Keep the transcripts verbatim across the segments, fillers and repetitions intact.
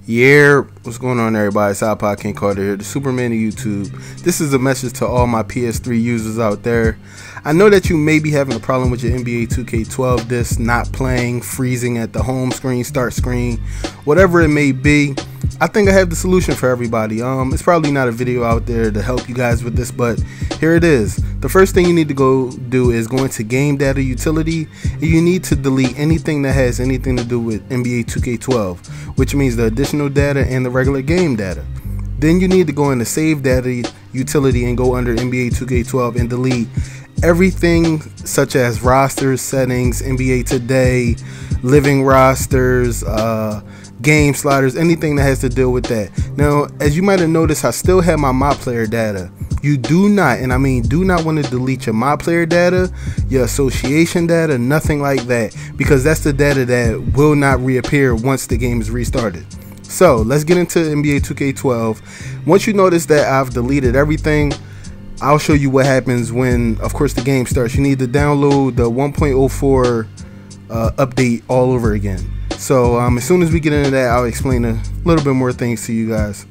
Yeah, what's going on, everybody? It's iPodKingCarter here, the Superman of YouTube. This is a message to all my P S three users out there. I know that you may be having a problem with your N B A two K twelve disc not playing, freezing at the home screen, start screen, whatever it may be. I think I have the solution for everybody. Um, it's probably not a video out there to help you guys with this, but here it is. The first thing you need to go do is go into Game Data Utility, and you need to delete anything that has anything to do with N B A two K twelve, which means the additional data and the regular game data. Then you need to go into Save Data Utility and go under N B A two K twelve and delete everything such as rosters, settings, N B A Today, living rosters, uh, game sliders, anything that has to deal with that. Now, as you might have noticed, I still have my My Player data. You do not, and I mean do not want to delete your My Player data, your association data, nothing like that, because that's the data that will not reappear once the game is restarted. So let's get into N B A two K twelve. Once you notice that I've deleted everything, I'll show you what happens when, of course, the game starts. You need to download the one point oh four uh, update all over again. So um, as soon as we get into that, I'll explain a little bit more things to you guys.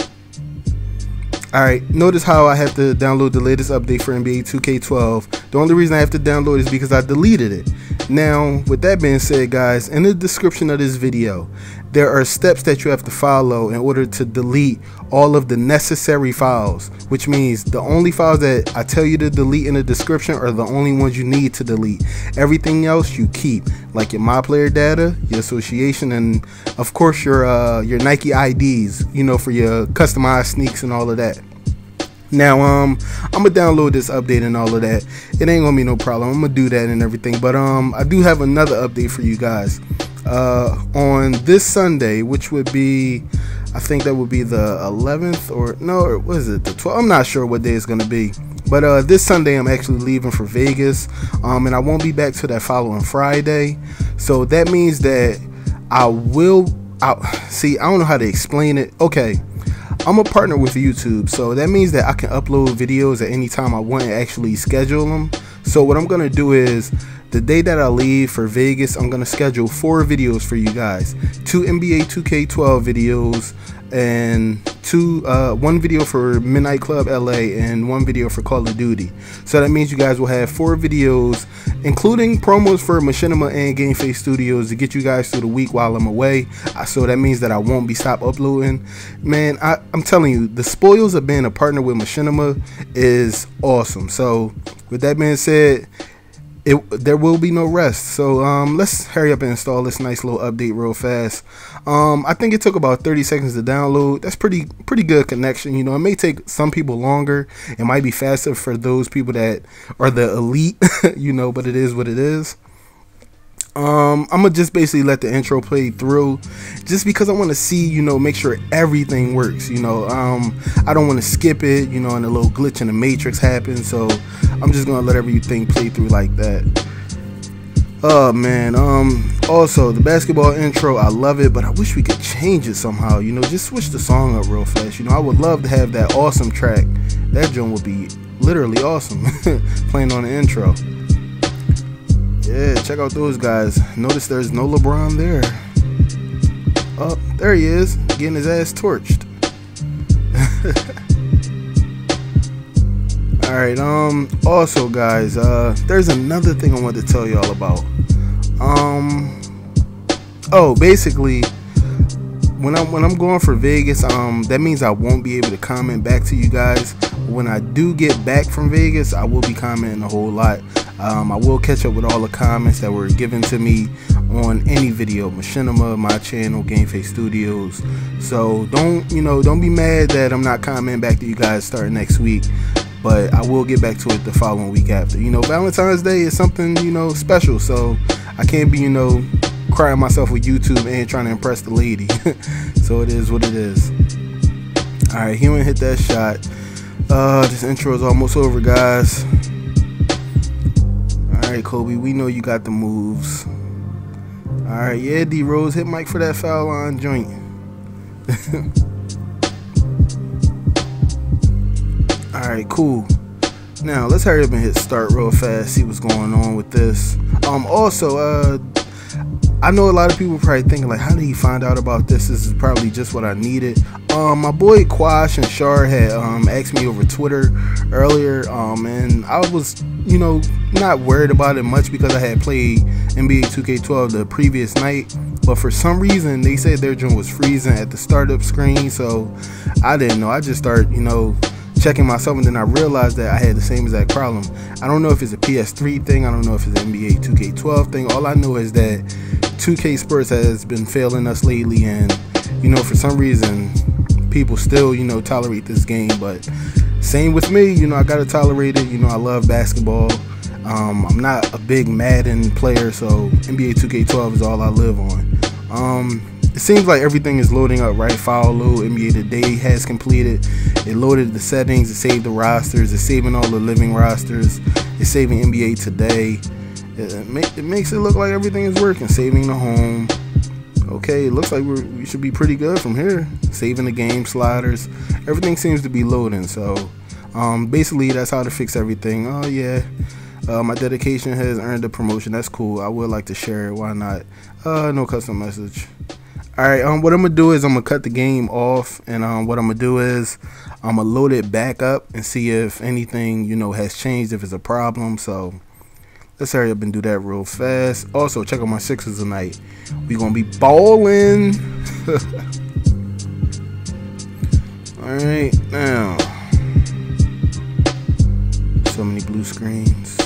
Alright, notice how I have to download the latest update for N B A two K twelve. The only reason I have to download is because I deleted it. Now, with that being said, guys, in the description of this video, there are steps that you have to follow in order to delete all of the necessary files, which means the only files that I tell you to delete in the description are the only ones you need to delete. Everything else you keep, like your My Player data, your association, and of course your uh, your Nike I Ds, you know, for your customized sneaks and all of that. Now, um, I'm gonna download this update and all of that. It ain't gonna be no problem. I'm gonna do that and everything. But um, I do have another update for you guys. Uh, on this Sunday, which would be, I think that would be the eleventh, or no, what is it, the twelfth? I'm not sure what day it's gonna be. But uh, this Sunday, I'm actually leaving for Vegas, um, and I won't be back till that following Friday. So that means that I will. I, see, I don't know how to explain it. Okay. I'm a partner with YouTube, so that means that I can upload videos at any time I want and actually schedule them. So what I'm going to do is, the day that I leave for Vegas, I'm going to schedule four videos for you guys. Two N B A two K twelve videos, and two, uh, one video for Midnight Club L A, and one video for Call of Duty. So that means you guys will have four videos, including promos for Machinima and Game Face Studios, to get you guys through the week while I'm away. So that means that I won't be stop uploading. Man, I, I'm telling you, the spoils of being a partner with Machinima is awesome. So with that being said, It, there will be no rest. So um, let's hurry up and install this nice little update real fast. Um, I think it took about thirty seconds to download. That's pretty pretty good connection. You know, it may take some people longer. It might be faster for those people that are the elite, you know, but it is what it is. Um, I'm gonna just basically let the intro play through, just because I want to see, you know, make sure everything works. You know, um, I don't want to skip it, you know, and a little glitch in the matrix happens. So I'm just gonna let everything play through like that. Oh man. Um. Also, the basketball intro, I love it, but I wish we could change it somehow. You know, just switch the song up real fast. You know, I would love to have that awesome track. That joint would be literally awesome playing on the intro. Yeah, check out those guys. Notice there's no LeBron there. Oh, there he is, getting his ass torched. Alright, um, also guys, uh, there's another thing I wanted to tell y'all about. Um, oh, basically, when I'm, when I'm going for Vegas, um, that means I won't be able to comment back to you guys. When I do get back from Vegas, I will be commenting a whole lot. Um, I will catch up with all the comments that were given to me on any video, Machinima, my channel, Game Face Studios. So don't, you know, don't be mad that I'm not commenting back to you guys starting next week, but I will get back to it the following week after. You know, Valentine's Day is something, you know, special, so I can't be, you know, crying myself with YouTube and trying to impress the lady. So it is what it is. All right, he went hit that shot. Uh, this intro is almost over, guys. Alright, Kobe, we know you got the moves. Alright, yeah, D Rose, hit Mike for that foul line joint. Alright, cool. Now, let's hurry up and hit start real fast, see what's going on with this. Um, also, uh, I know a lot of people probably thinking like, how did he find out about this? This is probably just what I needed. Um, my boy Quash and Shar had um, asked me over Twitter earlier, um, and I was, you know, not worried about it much because I had played N B A two K twelve the previous night. But for some reason, they said their joint was freezing at the startup screen, so I didn't know. I just started, you know, checking myself, and then I realized that I had the same exact problem. I don't know if it's a P S three thing. I don't know if it's an N B A two K twelve thing. All I know is that two K Sports has been failing us lately, and you know, for some reason people still, you know, tolerate this game. But same with me, you know, I gotta tolerate it. You know, I love basketball. um, I'm not a big Madden player, so N B A two K twelve is all I live on. um, It seems like everything is loading up, right? File load N B A Today has completed. It loaded the settings, it saved the rosters, it's saving all the living rosters, it's saving N B A Today. It, make, it makes it look like everything is working. Saving the home. Okay, it looks like we're, we should be pretty good from here. Saving the game sliders. Everything seems to be loading. So um, basically that's how to fix everything. Oh yeah, uh, my dedication has earned a promotion. That's cool. I would like to share it. Why not? Uh, no custom message. Alright, um, what I'm going to do is I'm going to cut the game off, and um, what I'm going to do is I'm going to load it back up and see if anything, you know, has changed, if it's a problem. So let's hurry up and do that real fast. Also, check out my Sixers tonight. We're going to be balling. Alright, now. So many blue screens.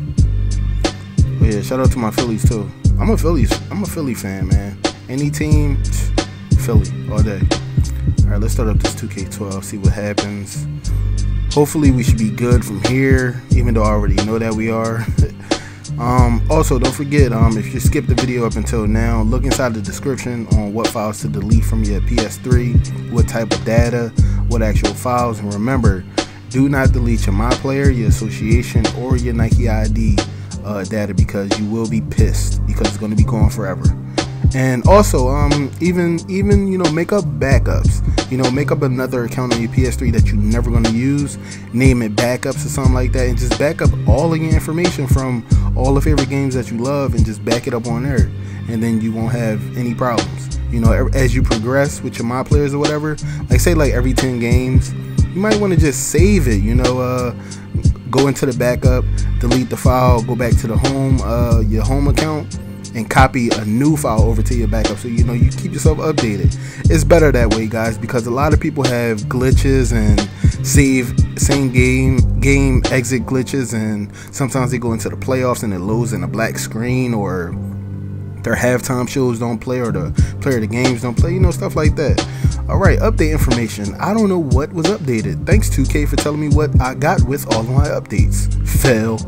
Oh yeah, shout out to my Phillies too. I'm a Phillies, I'm a Philly fan, man. Any team, Philly all day. All right, let's start up this two K twelve, see what happens. Hopefully we should be good from here, even though I already know that we are. um, also, don't forget, um, if you skipped the video up until now, look inside the description on what files to delete from your P S three, what type of data, what actual files, and remember, do not delete your My Player, your association, or your Nike I D uh, data, because you will be pissed, because it's going to be gone forever. And also, um, even even you know, make up backups. You know, make up another account on your P S three that you're never gonna use. Name it backups or something like that, and just back up all of your information from all the favorite games that you love, and just back it up on there. And then you won't have any problems. You know, as you progress with your My Players or whatever, like say like every ten games, you might want to just save it. You know, uh, go into the backup, delete the file, go back to the home, uh, your home account, and copy a new file over to your backup, so you know you keep yourself updated. It's better that way, guys, because a lot of people have glitches and save same game game exit glitches, and sometimes they go into the playoffs and it loads in a black screen, or their halftime shows don't play, or the player of the games don't play, you know, stuff like that. Alright, update information. I don't know what was updated. Thanks two K for telling me what I got with all of my updates. Fail.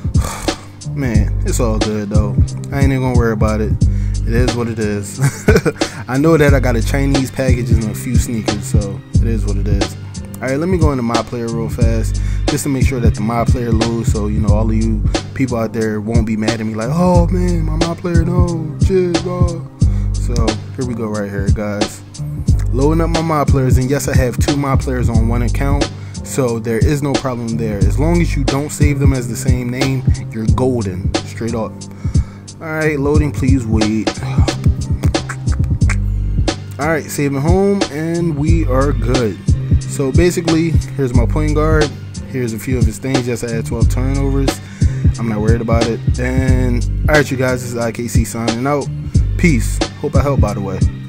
Man, it's all good though. I ain't even gonna worry about it. It is what it is. I know that I got a Chinese package and a few sneakers, so it is what it is. Alright, let me go into My Player real fast, just to make sure that the My Player loads, so you know all of you people out there won't be mad at me like, oh man, my My Player, no, chill, bro. So here we go right here, guys. Loading up my My Players, and yes, I have two My Players on one account. So there is no problem there. As long as you don't save them as the same name, you're golden, straight up. Alright, loading, please wait. Alright, saving home, and we are good. So basically, here's my point guard. Here's a few of his things. Yes, I had twelve turnovers. I'm not worried about it. And alright, you guys, this is I K C signing out. Peace. Hope I helped, by the way.